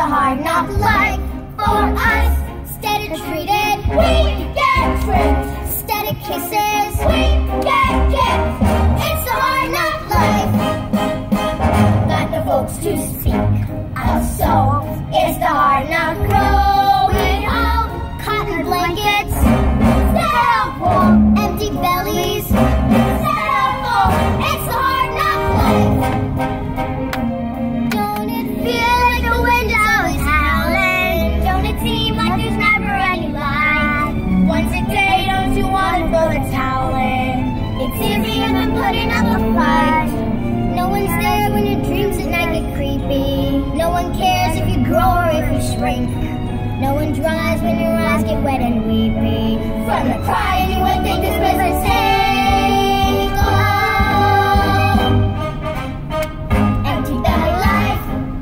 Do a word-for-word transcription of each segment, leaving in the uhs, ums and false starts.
hard knock life for us. Steady treated, we get tricked. Steady kisses, we get kicked. It's a hard knock life. Got no folks to speak of, so it's the hard knock growing up. Cotton blankets, set up warm, empty bellies, set up full. It's the hard knock life. Don't it feel like the wind is always howling? Don't it seem like there's never any light? Once a day, don't you want to throw the towel in? It's easier than putting up a fight. No one's there when your dreams at night get creepy. No one cares if you grow or if you shrink. No one dries when your eyes get wet and weepy. From the crying, you would think this was a single. Empty belly life,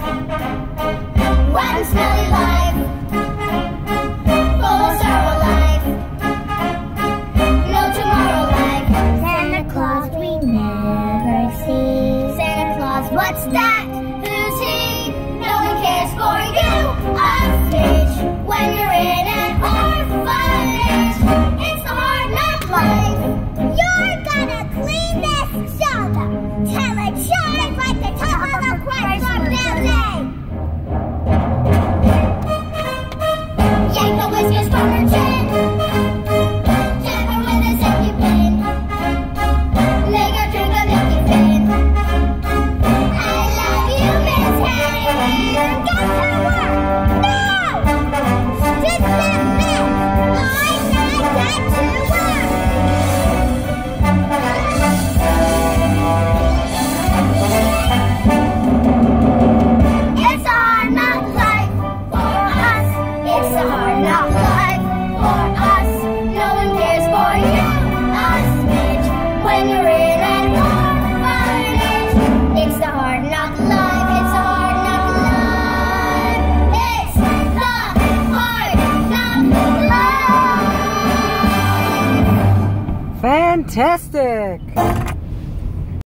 rotten smelly life, full of sorrow life, no tomorrow life. Santa Claus we never see. Santa Claus, what's that? Who's he? No one cares for you. A stitch when you're in an orphanage. It's the hard knock life. You're gonna clean this shoulder till it shines like the top of the Chrysler building. Yank the whiskers from her chin. Jab her with a zippy pin. Make her drink a milky fin. I love you, Miss Henry. Get to work now. Stick that man. I'm not got to work. It's a hard knock life for us. It's a hard knock life for us. No one cares for you, a smidge, when you're in an orphanage. It's the hard knock life. It's a hard knock life. It's the hard knock life. Fantastic!